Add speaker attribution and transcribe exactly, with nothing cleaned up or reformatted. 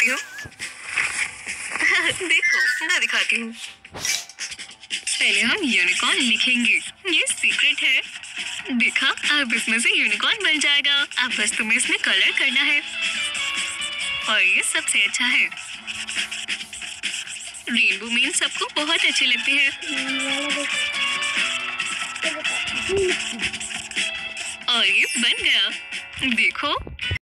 Speaker 1: दिखाती हूँ। देखो मैं दिखाती हूँ। पहले हम यूनिकॉर्न लिखेंगे, ये सीक्रेट है। देखा, अब इसमें से यूनिकॉर्न बन जाएगा। अब बस तुम्हें इसमें कलर करना है और ये सबसे अच्छा है। रेनबो मीन सबको बहुत अच्छे लगते हैं और ये बन गया, देखो।